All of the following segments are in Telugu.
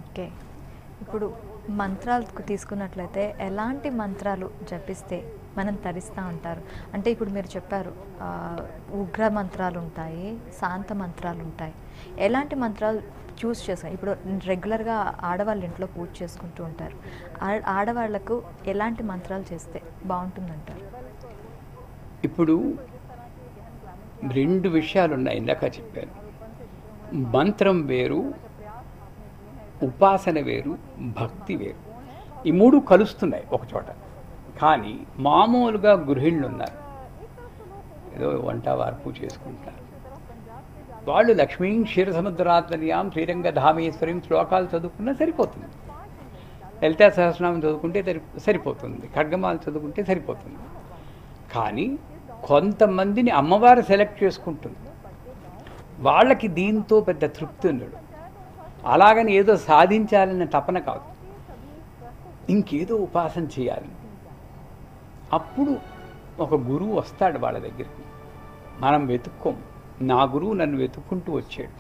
ఓకే. ఇప్పుడు మంత్రాలకు తీసుకున్నట్లయితే ఎలాంటి మంత్రాలు జపిస్తే మనం తరిస్తూ ఉంటారు? అంటే ఇప్పుడు మీరు చెప్పారు ఉగ్ర మంత్రాలు ఉంటాయి, శాంత మంత్రాలు ఉంటాయి. ఎలాంటి మంత్రాలు చూస్ చేస్తాం? ఇప్పుడు రెగ్యులర్గా ఆడవాళ్ళు ఇంట్లో పూజ చేసుకుంటూ ఉంటారు. ఆడవాళ్లకు ఎలాంటి మంత్రాలు చేస్తే బాగుంటుందంటారు? ఇప్పుడు 2 విషయాలు ఉన్నాయి. ఇందాక చెప్పాను, మంత్రం వేరు, ఉపాసన వేరు, భక్తి వేరు. ఈ 3 కలుస్తున్నాయి ఒక చోట. కానీ మామూలుగా గృహిణులు ఉన్నారు, ఏదో వంట వార్పు చేసుకుంటారు. వాళ్ళు లక్ష్మీం క్షీరసముద్రాత్మన్యాం శ్రీరంగధామేశ్వరిం శ్లోకాలు చదువుకున్నా సరిపోతుంది. లలితా సహస్రనామం చదువుకుంటే సరిపోతుంది. ఖడ్గమాలు చదువుకుంటే సరిపోతుంది. కానీ కొంతమందిని అమ్మవారు సెలెక్ట్ చేసుకుంటుంది. వాళ్ళకి దీంతో పెద్ద తృప్తి ఉండడు. అలాగని ఏదో సాధించాలన్న తపన కాదు, ఇంకేదో ఉపాసన చేయాలి. అప్పుడు ఒక గురువు వస్తాడు వాళ్ళ దగ్గరికి. మనం వెతుక్కోము, నా గురువు నన్ను వెతుక్కుంటూ వచ్చాడు.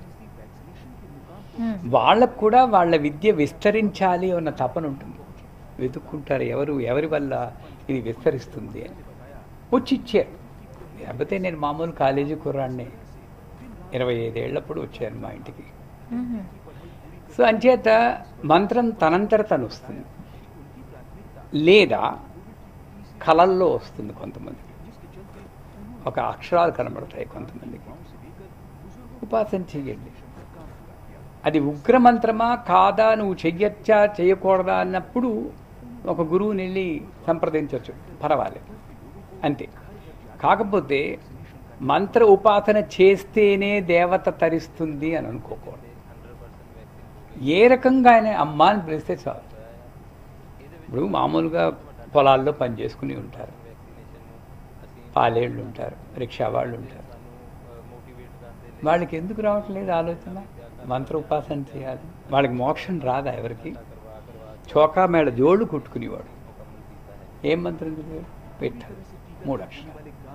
వాళ్ళకు కూడా వాళ్ళ విద్య విస్తరించాలి అన్న తపన ఉంటుంది. వెతుక్కుంటారు ఎవరి వల్ల ఇది విస్తరిస్తుంది అని. వచ్చి ఇచ్చారు. లేకపోతే నేను మామూలు కాలేజీ కుర్రాడిని, 25 ఏళ్ళప్పుడు వచ్చాను మా ఇంటికి. సో అంచేత మంత్రం తనంతట తను వస్తుంది, లేదా కళల్లో వస్తుంది. కొంతమందికి ఒక అక్షరాలు కనబడతాయి, కొంతమందికి. ఉపాసన చెయ్యండి. అది ఉగ్రమంత్రమా కాదా, నువ్వు చెయ్యొచ్చా చేయకూడదా అన్నప్పుడు ఒక గురువుని వెళ్ళి సంప్రదించవచ్చు, పర్వాలేదు, అంతే. కాకపోతే మంత్ర ఉపాసన చేస్తేనే దేవత తరిస్తుంది అని అనుకోకూడదు. ఏ రకంగా ఆయన అమ్మ అని పిలిస్తే చాలు. ఇప్పుడు మామూలుగా పొలాల్లో పని చేసుకుని ఉంటారు, పాలేళ్ళు ఉంటారు, రిక్షా వాళ్ళు ఉంటారు. వాళ్ళకి ఎందుకు రావట్లేదు ఆలోచన మంత్ర ఉపాసన చేయాలి? వాళ్ళకి మోక్షం రాదా? ఎవరికి? చోకా మేడ జోళ్ళు కుట్టుకునేవాడు ఏం మంత్రం చదివాడు? పెట్టాలి, 3 అక్షరాలు.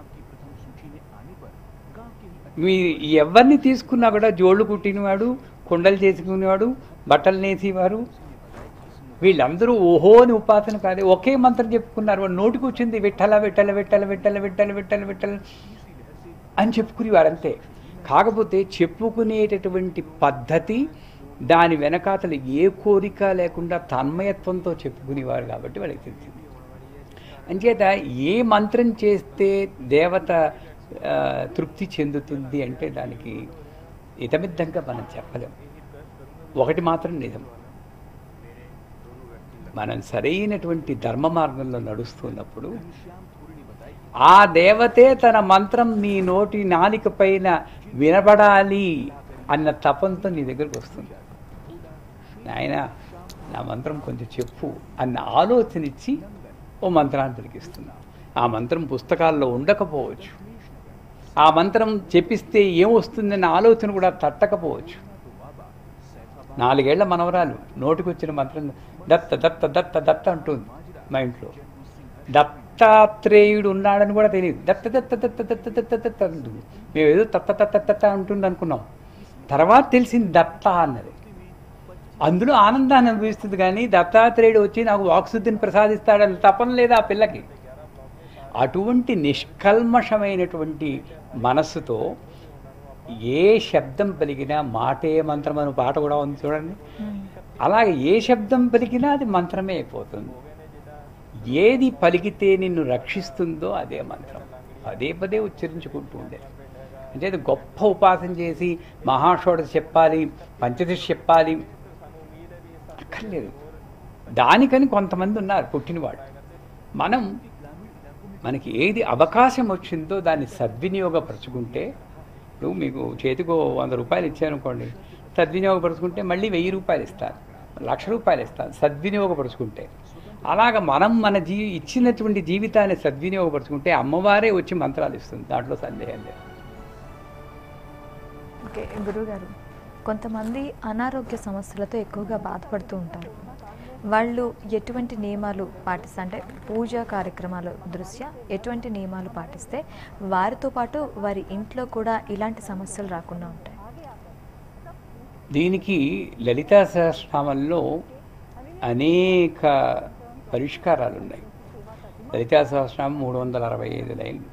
మీరు ఎవరిని తీసుకున్నా కూడా జోళ్ళు కుట్టినవాడు, కుండలు చేసుకునేవాడు, బట్టలు నేసేవారు, వీళ్ళందరూ ఓహో అని ఉపాసన కాదే, ఒకే మంత్రం చెప్పుకున్నారు. వాడు నోటికి వచ్చింది విఠల విఠల విఠల విఠల విఠల విఠల విఠల అని చెప్పుకునేవారు, అంతే. కాకపోతే చెప్పుకునేటటువంటి పద్ధతి, దాని వెనకాతలు ఏ కోరిక లేకుండా తన్మయత్వంతో చెప్పుకునేవారు కాబట్టి వాళ్ళకి తెలిసింది. అంచేత ఏ మంత్రం చేస్తే దేవత తృప్తి చెందుతుంది అంటే దానికి ఇతమిద్దంగా మనం చెప్పలేం. ఒకటి మాత్రం నిజం, మనం సరైనటువంటి ధర్మ మార్గంలో నడుస్తున్నప్పుడు ఆ దేవతే తన మంత్రం నీ నోటి నాలిక పైన వినబడాలి అన్న తపంతో నీ దగ్గరకు వస్తుంది. నాయన నా మంత్రం కొంచెం చెప్పు అన్న ఆలోచన ఇచ్చి ఓ మంత్రాన్ని తిరిగిస్తున్నాం. ఆ మంత్రం పుస్తకాల్లో ఉండకపోవచ్చు, ఆ మంత్రం చెప్పిస్తే ఏమొస్తుందన్న ఆలోచన కూడా తట్టకపోవచ్చు. 4 ఏళ్ల మనవరాలు నోటికొచ్చిన మంత్రం దత్త దత్త దత్త దత్త అంటుంది మా ఇంట్లో. దత్తాత్రేయుడు ఉన్నాడని కూడా తెలియదు, దత్త దత్త దత్త దత్త దత్త దత్త అంటుంది. మేము ఏదో తత్త తత్త తత్త అంటుంది అనుకున్నాం. తర్వాత తెలిసింది దత్త అన్నది. అందులో ఆనందాన్ని అనుభవిస్తుంది. కానీ దత్తాత్రేయుడు వచ్చి నాకు వాక్శుద్ధిని ప్రసాదిస్తాడని తపన లేదా ఆ పిల్లకి. అటువంటి నిష్కల్మషమైనటువంటి మనస్సుతో ఏ శబ్దం పలికినా మాటే మంత్రం అని పాట కూడా ఉంది చూడండి. అలాగే ఏ శబ్దం పలికినా అది మంత్రమే అయిపోతుంది. ఏది పలికితే నిన్ను రక్షిస్తుందో అదే మంత్రం. పదే పదే ఉచ్చరించుకుంటూ ఉండేది. అంటే అది గొప్ప ఉపాసన చేసి మహాషోడశ చెప్పాలి, పంచదశ చెప్పాలి అక్కర్లేదు. దానికని కొంతమంది ఉన్నారు పుట్టినవాడు. మనకి ఏది అవకాశం వచ్చిందో దాన్ని సద్వినియోగపరచుకుంటే, ఇప్పుడు మీకు చేతికో 100 రూపాయలు ఇచ్చారనుకోండి, సద్వినియోగపరుచుకుంటే మళ్ళీ 1000 రూపాయలు ఇస్తారు, 1,00,000 రూపాయలు ఇస్తారు సద్వినియోగపరుచుకుంటే. అలాగ మనం మన ఇచ్చినటువంటి జీవితాన్ని సద్వినియోగపరుచుకుంటే అమ్మవారే వచ్చి మంత్రాలు ఇస్తుంది, దాంట్లో సందేహం లేదు. ఓకే గురువుగారు, కొంతమంది అనారోగ్య సమస్యలతో ఎక్కువగా బాధపడుతూ ఉంటారు. వాళ్ళు ఎటువంటి నియమాలు పాటిస్తే, అంటే పూజా కార్యక్రమాల దృష్ట్యా ఎటువంటి నియమాలు పాటిస్తే వారితో పాటు వారి ఇంట్లో కూడా ఇలాంటి సమస్యలు రాకుండా ఉంటాయి? దీనికి లలితా సహస్రనామంలో అనేక పరిష్కారాలు ఉన్నాయి. లలితా సహస్రనామం 365 లైన్లు.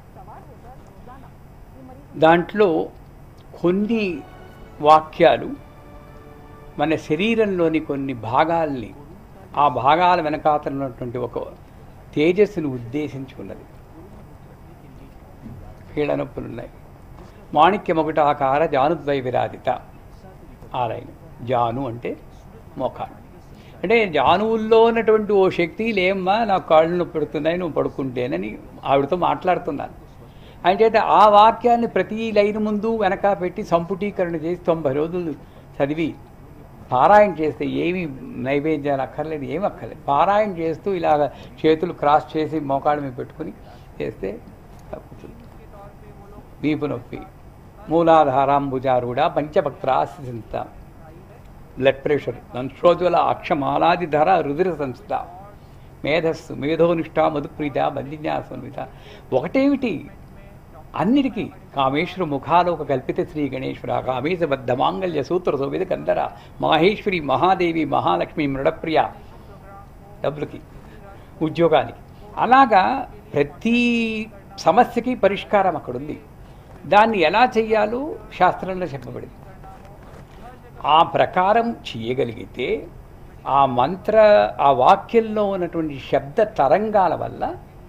దాంట్లో కొన్ని వాక్యాలు మన శరీరంలోని కొన్ని భాగాల్ని, ఆ భాగాల వెనకాతలున్నటువంటి ఒక తేజస్సును ఉద్దేశించుకున్నది. కీళ్ళ నొప్పులు ఉన్నాయి. మాణిక్యమొకటి ఆకార జానుద్వై విరాజిత ఆ లైన్. జాను అంటే మోకాలు. అంటే జానువుల్లో ఉన్నటువంటి ఓ శక్తి, లేమ్మా నాకు కాళ్ళు నొప్పి పెడుతున్నాయి నువ్వు పడుకుంటేనని ఆవిడతో మాట్లాడుతున్నాను. అంటే ఆ వాక్యాన్ని ప్రతి లైన్ ముందు వెనక పెట్టి సంపుటీకరణ చేసి 90 రోజులు చదివి పారాయణ చేస్తే ఏమి నైవేద్యాలు అక్కర్లేదు, ఏమి అక్కర్లేదు. పారాయణ చేస్తూ ఇలాగ చేతులు క్రాస్ చేసి మోకాళ్ళ మీద పెట్టుకుని చేస్తే తప్పుతుంది. వీపు నొప్పి, మూలాధారాంబుజారూఢ పంచభక్త్రాసింత, బ్లడ్ ప్రెషర్, నంశ్రోజ్వల అక్షమాలాదిధర రుధిర సంస్థ, మేధస్సు మేధోనిష్ట మధుప్రీత బంధిన్యాసన్విత. ఒకటేమిటి అన్నిటికీ కామేశ్వర ముఖాలోక కల్పిత శ్రీ గణేశ్వర, కామేశ బద్ధ మాంగళ్య సూత్ర శోభిత కందర, మాహేశ్వరి మహాదేవి మహాలక్ష్మి మృడప్రియ, డబ్బులకి ఉద్యోగానికి. అలాగా ప్రతి సమస్యకి పరిష్కారం అక్కడుంది. దాన్ని ఎలా చెయ్యాలో శాస్త్రంలో చెప్పబడింది. ఆ ప్రకారం చేయగలిగితే ఆ వాక్యంలో ఉన్నటువంటి శబ్ద తరంగాల వల్ల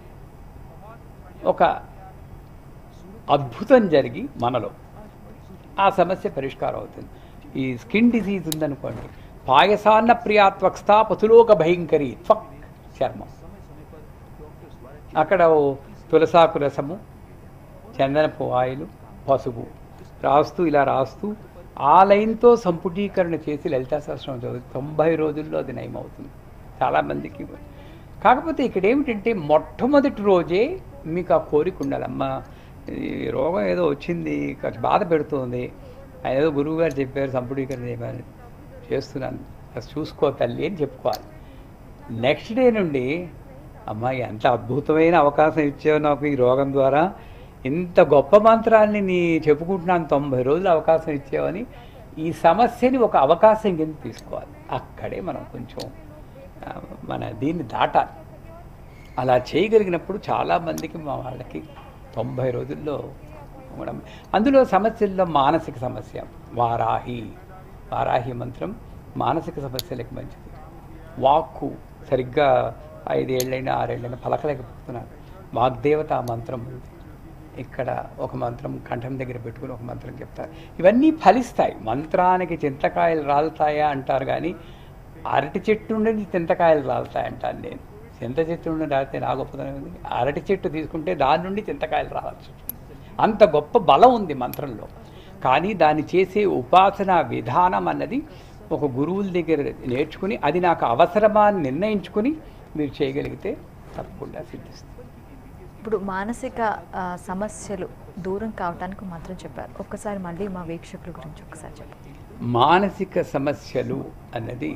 ఒక అద్భుతం జరిగి మనలో ఆ సమస్య పరిష్కారం అవుతుంది. ఈ స్కిన్ డిసీజ్ ఉందనుకోండి, పాయసాన్న ప్రియాత్వక్స్థా పతులోక భయంకరి త్వక్ చర్మం. అక్కడ తులసాకు రసము, చందనపు ఆయిలు, పసుపు రాస్తూ ఇలా రాస్తూ ఆ లైన్తో సంపుటీకరణ చేసి లలితా సహస్రనామం చదువు 90 రోజుల్లో అది నయమవుతుంది చాలామందికి. కాకపోతే ఇక్కడ ఏమిటంటే మొట్టమొదటి రోజే మీకు ఆ కోరిక ఉండాలమ్మా, ఈ రోగం ఏదో వచ్చింది, కొంచెం బాధ పెడుతుంది, ఆయన ఏదో గురువు గారు చెప్పారు సంపుటీకరణ చేయమని చేస్తున్నాను, అది చూసుకో తల్లి అని చెప్పుకోవాలి. నెక్స్ట్ డే నుండి అమ్మాయి ఎంత అద్భుతమైన అవకాశం ఇచ్చావు నాకు ఈ రోగం ద్వారా, ఇంత గొప్ప మంత్రాన్ని నీ చెప్పుకుంటున్నాను, 90 రోజులు అవకాశం ఇచ్చావని ఈ సమస్యని ఒక అవకాశం కింద తీసుకోవాలి. అక్కడే మనం కొంచెం మన దీన్ని దాటాలి. అలా చేయగలిగినప్పుడు చాలామందికి మా వాళ్ళకి 90 రోజుల్లో మనం. అందులో సమస్యల్లో మానసిక సమస్య వారాహి మంత్రం మానసిక సమస్యలకు మంచిది. వాక్కు సరిగ్గా 5 ఏళ్ళైనా 6 ఏళ్ళైనా పలకలేకపోతున్నాను, వాగ్దేవత మంత్రం ఉంది. ఇక్కడ ఒక మంత్రం కంఠం దగ్గర పెట్టుకుని ఒక మంత్రం చెప్తారు. ఇవన్నీ ఫలిస్తాయి. మంత్రానికి చింతకాయలు రాలుతాయా అంటారు, కానీ అరటి చెట్టు నుండి చింతకాయలు రాలుతాయి అంటాను నేను. చింత చెట్టు నుండి రాలితే నా గొప్పదనం ఉంది, అరటి చెట్టు తీసుకుంటే దాని నుండి చింతకాయలు రావచ్చు. అంత గొప్ప బలం ఉంది మంత్రంలో. కానీ దాన్ని చేసే ఉపాసన విధానం అన్నది ఒక గురువుల దగ్గర నేర్చుకుని, అది నాకు అవసరమా అని నిర్ణయించుకుని మీరు చేయగలిగితే తప్పకుండా సిద్ధిస్తుంది. ఇప్పుడు మానసిక సమస్యలు దూరం కావటానికి మాత్రం చెప్పారు. ఒక్కసారి మళ్ళీ మా వీక్షకుల గురించి ఒకసారి చెప్పండి. మానసిక సమస్యలు అన్నది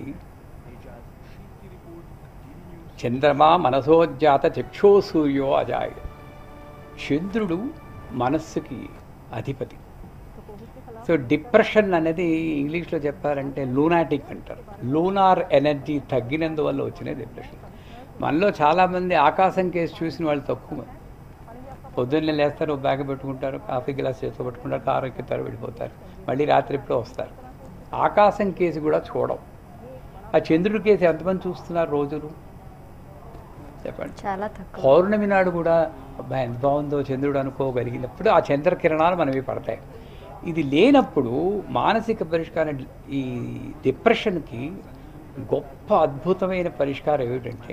చంద్రమా మనసోజ్జాత చక్షో సూర్యో అజాయ. చంద్రుడు మనస్సుకి అధిపతి. సో డిప్రెషన్ అనేది ఇంగ్లీష్లో చెప్పారంటే లూనాటిక్ అంటారు. లూనార్ ఎనర్జీ తగ్గినందువల్ల వచ్చిన డిప్రెషన్. మనలో చాలామంది ఆకాశం కేసు చూసిన వాళ్ళు తక్కువ. పొద్దున్నే లేస్తారు, బ్యాగ్ పెట్టుకుంటారు, కాఫీ గ్లాస్ చేతితో పెట్టుకుంటారు, కారు ఎక్కుతారు, వెళ్ళిపోతారు, మళ్ళీ రాత్రి ఎప్పుడో వస్తారు. ఆకాశం కేసు కూడా చూడం. ఆ చంద్రుడి కేసు ఎంతమంది చూస్తున్నారు రోజులు చెప్పండి? చాలా తక్కువ. పౌర్ణమి నాడు కూడా అబ్బాయి ఎంత బాగుందో చంద్రుడు అనుకోగలిగినప్పుడు ఆ చంద్రకిరణాలు మనవి పడతాయి. ఇది లేనప్పుడు మానసిక పరిష్కారం, ఈ డిప్రెషన్కి గొప్ప అద్భుతమైన పరిష్కారం ఏమిటంటే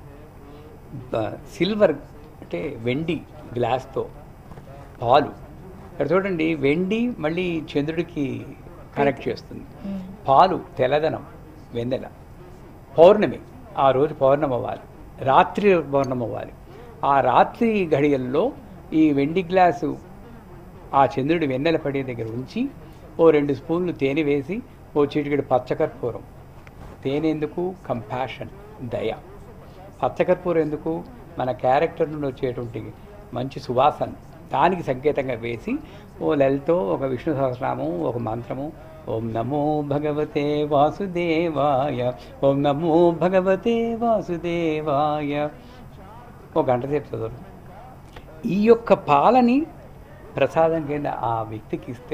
సిల్వర్ అంటే వెండి గ్లాస్తో పాలు. ఇక్కడ చూడండి, వెండి మళ్ళీ చంద్రుడికి కనెక్ట్ చేస్తుంది. పాలు తెల్లదనం, వెన్నెల. పౌర్ణమి ఆ రోజు పౌర్ణమి అవ్వాలి, రాత్రి పౌర్ణమి అవ్వాలి. ఆ రాత్రి గడియల్లో ఈ వెండి గ్లాసు ఆ చంద్రుడి వెన్నెల పడే దగ్గర ఉంచి ఓ 2 స్పూన్లు తేనె వేసి ఓ చిటికెడు పచ్చకర్పూరం. తేనె ఎందుకు? కంపాషన్, దయ. పచ్చకర్పూరం ఎందుకు? మన క్యారెక్టర్ నుండి వచ్చేటువంటి మంచి సువాసన, దానికి సంకేతంగా వేసి ఓ లలితో ఒక విష్ణు సహస్రనామం ఒక మంత్రము ఓం నమో భగవతే వాసుదేవాయ, ఓం నమో భగవతే వాసుదేవాయ. ఒక గంట సేపు చదువు. ఈ యొక్క పాలని ప్రసాదం కింద ఆ వ్యక్తికి ఇస్తే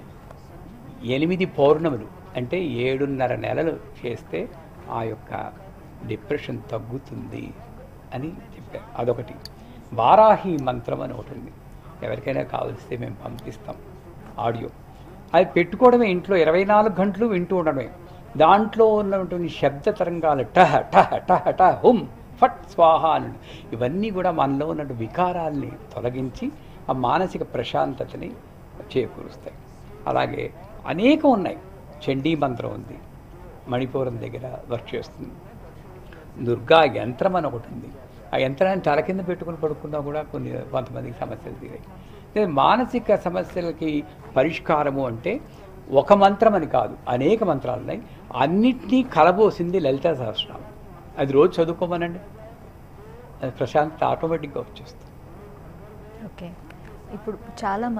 8 పౌర్ణములు అంటే 7.5 నెలలు చేస్తే ఆ యొక్క డిప్రెషన్ తగ్గుతుంది అని చెప్పారు. అదొకటి. వారాహి మంత్రం అని ఒకటి ఉంది, ఎవరికైనా కావలిస్తే మేము పంపిస్తాం ఆడియో. అది పెట్టుకోవడమే, ఇంట్లో 24 గంటలు వింటూ ఉండడమే. దాంట్లో ఉన్నటువంటి శబ్ద తరంగాలు టహ టహ టహ టహ హుం ఫట్ స్వాహ అని, ఇవన్నీ కూడా మనలో ఉన్న వికారాల్ని తొలగించి ఆ మానసిక ప్రశాంతతని చేకూరుస్తాయి. అలాగే అనేకం ఉన్నాయి. చండీ మంత్రం ఉంది, మణిపూరం దగ్గర వర్క్ చేస్తుంది. దుర్గా యంత్రం అని ఒకటి ఉంది, ఆ యంత్రాన్ని తల కింద పెట్టుకుని పడుకున్నా కూడా కొంతమందికి సమస్యలు తీరాయి. మానసిక సమస్యలకి పరిష్కారము అంటే ఒక మంత్రం అని కాదు, అనేక మంత్రాలు ఉన్నాయి. అన్నిటినీ కలబోసింది లలితా సహస్రనామం. అది రోజు చదువుకోమనండి, అది ప్రశాంతత ఆటోమేటిక్గా వచ్చేస్తుంది. ఓకే. ఇప్పుడు చాలా